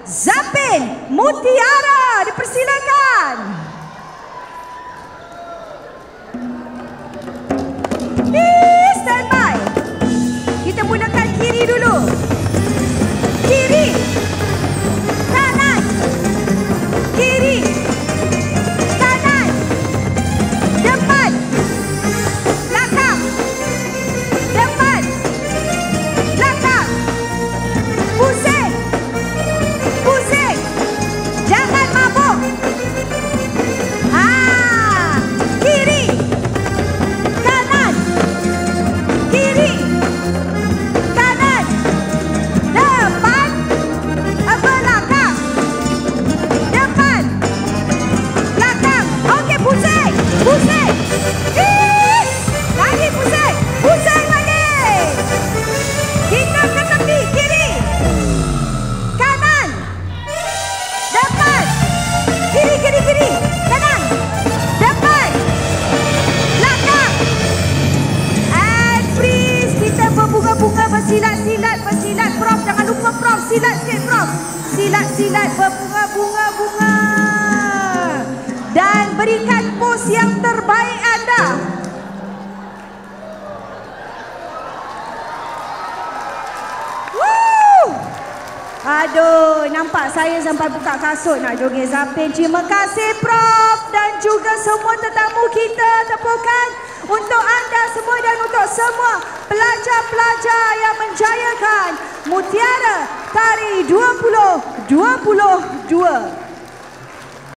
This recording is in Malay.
Zapin Mutiara, dipersilakan. Stand by. Kita gunakan kiri dulu. Kiri, kanan, kiri, kanan, depan, belakang, depan, belakang, pusing, pusing, jangan mabuk. Kiri, kanan, kiri, kanan, depan, belakang, depan, belakang. Okey, pusing, pusing. Lagi pusing, pusing lagi. Kita ke tepi, kiri, kanan, depan, kiri, kiri, kiri, kanan, depan, belakang. And freeze. Kita berbunga-bunga, bersilat-silat, bersilat. Prof, jangan lupa Prof, silat sikit Prof. Silat-silat, berbunga-bunga-bunga. Dan berikan pose yang terbaik anda. Woo! Aduh, nampak saya sampai buka kasut nak joget Zapin. Terima kasih Prof dan juga semua tetamu kita. Tepukan untuk anda semua dan untuk semua pelajar-pelajar yang menjayakan Mutiara Tari 2022.